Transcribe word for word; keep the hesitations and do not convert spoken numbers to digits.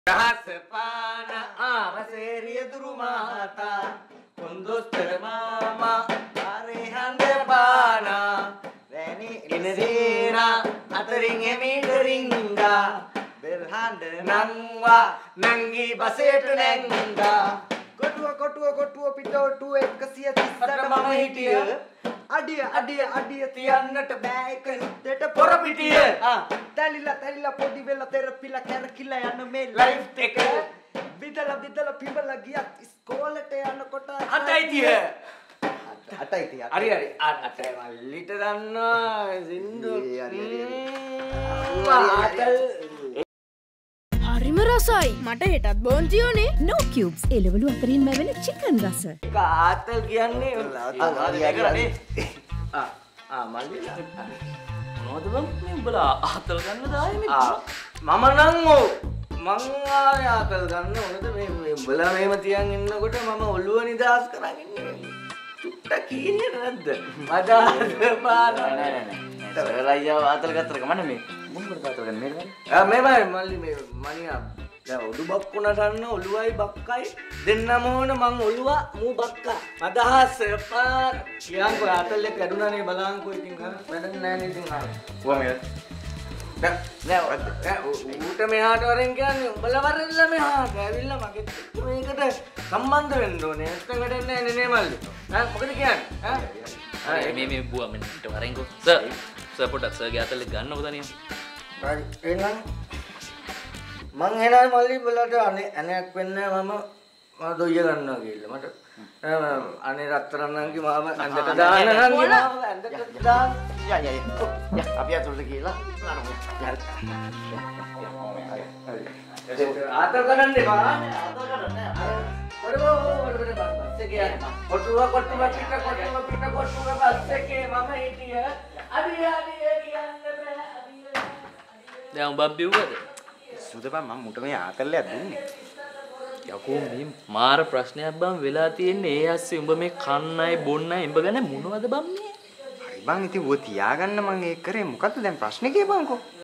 Rasepana araseriya duru mata kundustar mama arehande bana reni inesira ataring emideringa berhande nangwa nangi baset nenga kotuwa kotuwa kotuwa pitotu එකසිය තිස්සට මම හිටිය අඩිය අඩිය අඩිය තියන්නට බෑ එක යුද්ධෙට පොර පිටිය තැලිලා තැලිලා පොඩි වෙලා තෙරපිලා කැරකිලා යන මේ ලයිෆ් එක විදලා විදලා පිඹලා ගියත් ඉස්කෝලේට යනකොට අටයි තිය අටයි තිය හරි හරි අටයි මල්ලිට දන්නවා සින්දු හරි හරි හරිම රසයි මට හෙටත් බෝන්ති ඕනේ no cubes එළවලු අතරින් මැවෙන chicken රස කාතල් කියන්නේ ආ ආ මල්ලිලා මොනවද බං මේ උඹලා ආතල් ගන්නද ආයේ මේ මම නම් ඔව් මං ආයේ ආතල් ගන්න ඕනද මේ උඹලා මෙහෙම තියන් ඉන්නකොට මම ඔළුව නිදාස් කරන් ඉන්නේ චුට්ටක් කීන්නේ නැද්ද මදාද පාන නෑ නෑ නෑ සරලයියා ආතල් ගත්තර ගමන්නේ මේ මොකටද ආතල් ගන්නේ මේ ආ මේමයි මල්ලි මේ මනියා දැන් ඔඩු බක්කුණට අන්න ඔළුවයි බක්කයි දෙන්නම ඕන මං ඔළුව මූ බක්කා මදහස් පාන කියන්කෝ ආතල් එක කැඩුනානේ බලංකෝ ඉතින් වැඩක් නෑ නේ ඉතින් ආ කොහමද නෑ ඌට මෙහාට වරෙන් කියන්නේ උඹලා වරෙල්ල මෙහාට ඇවිල්ලා මගෙත් මේකට සම්බන්ධ වෙන්න ඕනේ නැත්නම් වැඩක් නෑ නේ මල්ලි ඈ මොකද කියන්නේ ඈ මේ මේ බුවා මෙන්නට වරෙන්කෝ සර් සර් පොඩක් සර්ගේ ආතල් එක ගන්නකො දනියම් හරි එහෙනම් මං එනවා මල්ලි බලට අනේ අනයක් වෙන්නේ මම මම දොයිය ගන්නවා කියලා මට අනේ රත්තරන් නංගි මාව ඇඳට දාන්න නංගි මාව ඇඳට දාන්න යා යා යා අපි අතට කියලා නරමු හරි ආතල් ගන්න දෙපා ආතල් ගන්න නෑ ඔරෝ ඔරෝ බස් එකේ යන්න කොටුව කොටුව පිට කොටුව පිට කොටුව බස් එකේ මම හිටිය අඩිය අඩිය කියන්න බෑ අඩිය දැන් උඹ බිව්වද සුදපන් මම මුට මේ ආතල්ලයක් දුන්නේ. යකෝ මේ මාර ප්‍රශ්නයක් බම් වෙලා තියෙන්නේ ඒ ඇස්සේ උඹ මේ කන්නයි බොන්නයි උඹ ගැන මොනවද බම් මේ? හරි බං ඉතින් ඔය තියාගන්න මම ඒක කරේ මොකද්ද දැන් ප්‍රශ්නේ කියපන්කෝ.